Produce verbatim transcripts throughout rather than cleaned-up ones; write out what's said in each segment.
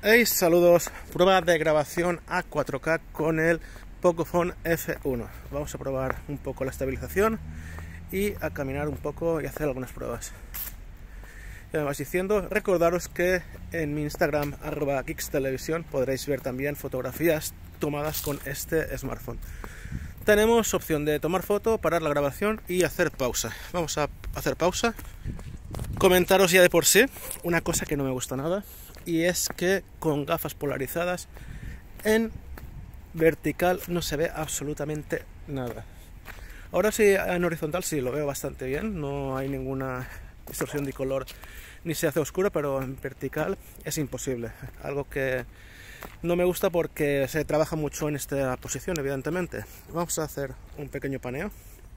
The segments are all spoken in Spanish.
Hey, saludos, prueba de grabación a cuatro K con el Pocophone F uno. Vamos a probar un poco la estabilización y a caminar un poco y hacer algunas pruebas. Ya me vais diciendo, recordaros que en mi Instagram, arroba geekstelevisión, podréis ver también fotografías tomadas con este smartphone. Tenemos opción de tomar foto, parar la grabación y hacer pausa. Vamos a hacer pausa. Comentaros ya de por sí una cosa que no me gusta nada, y es que con gafas polarizadas en vertical no se ve absolutamente nada. Ahora sí, en horizontal sí lo veo bastante bien, no hay ninguna distorsión de color ni se hace oscuro, pero en vertical es imposible, algo que no me gusta porque se trabaja mucho en esta posición, evidentemente. Vamos a hacer un pequeño paneo.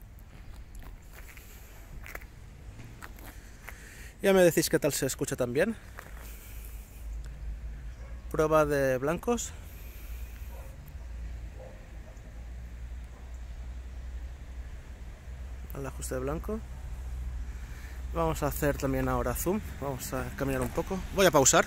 Ya me decís qué tal se escucha también. Prueba de blancos. Al ajuste de blanco. Vamos a hacer también ahora zoom. Vamos a caminar un poco. Voy a pausar.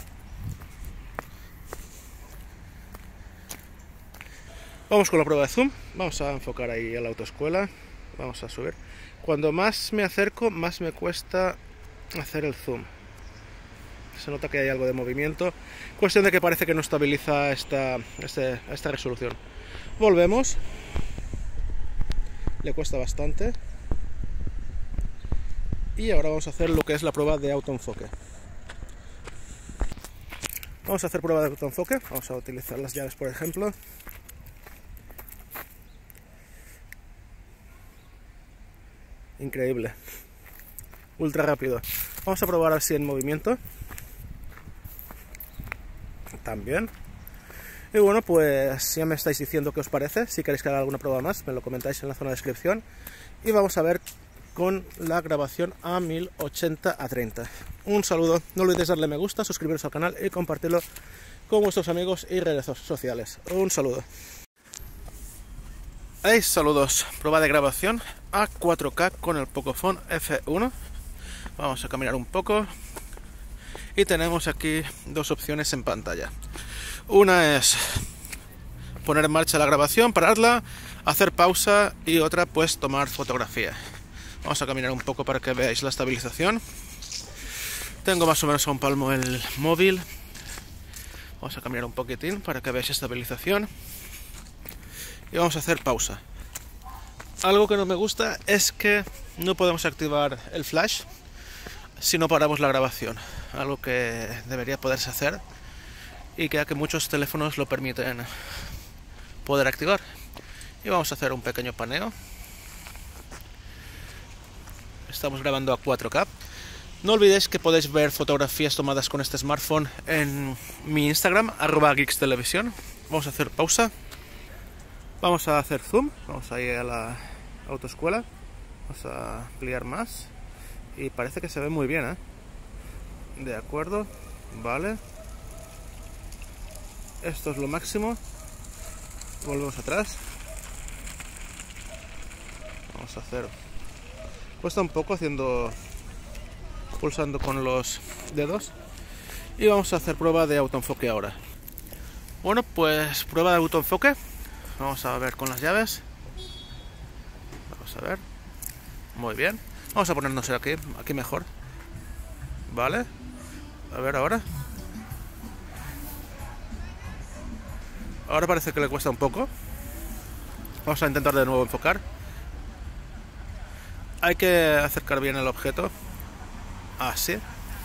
Vamos con la prueba de zoom. Vamos a enfocar ahí a la autoescuela. Vamos a subir. Cuando más me acerco, más me cuesta hacer el zoom. Se nota que hay algo de movimiento. Cuestión de que parece que no estabiliza esta, este, esta resolución. Volvemos. Le cuesta bastante. Y ahora vamos a hacer lo que es la prueba de autoenfoque. Vamos a hacer prueba de autoenfoque. Vamos a utilizar las llaves, por ejemplo. Increíble. Ultra rápido. Vamos a probar así en movimiento. También. Y bueno, pues ya me estáis diciendo qué os parece. Si queréis que haga alguna prueba más, me lo comentáis en la zona de descripción. Y vamos a ver con la grabación a mil ochenta a treinta. Un saludo. No olvidéis darle me gusta, suscribiros al canal y compartirlo con vuestros amigos y redes sociales. Un saludo. Hey, saludos. Prueba de grabación a cuatro K con el Pocophone F uno. Vamos a caminar un poco. Y tenemos aquí dos opciones en pantalla. Una es poner en marcha la grabación, pararla, hacer pausa, y otra pues tomar fotografía. Vamos a caminar un poco para que veáis la estabilización. Tengo más o menos a un palmo el móvil. Vamos a caminar un poquitín para que veáis estabilización. Y vamos a hacer pausa. Algo que no me gusta es que no podemos activar el flash si no paramos la grabación, algo que debería poderse hacer y que, que muchos teléfonos lo permiten poder activar. Y vamos a hacer un pequeño paneo. Estamos grabando a cuatro K. No olvidéis que podéis ver fotografías tomadas con este smartphone en mi Instagram, arroba geekstelevisión. Vamos a hacer pausa. Vamos a hacer zoom. Vamos a ir a la autoescuela. Vamos a ampliar más. Y parece que se ve muy bien, ¿eh? De acuerdo, vale. Esto es lo máximo. Volvemos atrás. Vamos a hacer... Cuesta un poco haciendo... Pulsando con los dedos. Y vamos a hacer prueba de autoenfoque ahora. Bueno, pues prueba de autoenfoque. Vamos a ver con las llaves. Vamos a ver. Muy bien. Vamos a ponernos aquí, aquí mejor. Vale. A ver ahora. Ahora parece que le cuesta un poco. Vamos a intentar de nuevo enfocar. Hay que acercar bien el objeto. Así.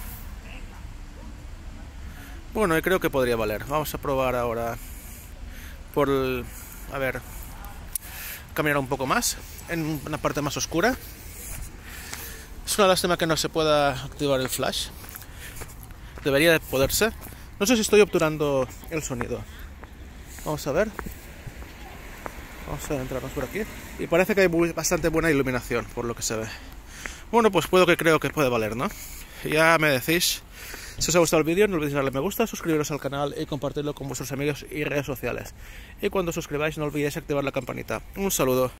Bueno, y creo que podría valer. Vamos a probar ahora por el... A ver. Caminar un poco más en una parte más oscura. Es una lástima que no se pueda activar el flash. Debería de poderse. No sé si estoy obturando el sonido. Vamos a ver. Vamos a entrarnos por aquí. Y parece que hay bastante buena iluminación, por lo que se ve. Bueno, pues puedo que creo que puede valer, ¿no? Ya me decís. Si os ha gustado el vídeo, no olvidéis darle me gusta, suscribiros al canal y compartirlo con vuestros amigos y redes sociales. Y cuando os suscribáis, no olvidéis activar la campanita. Un saludo.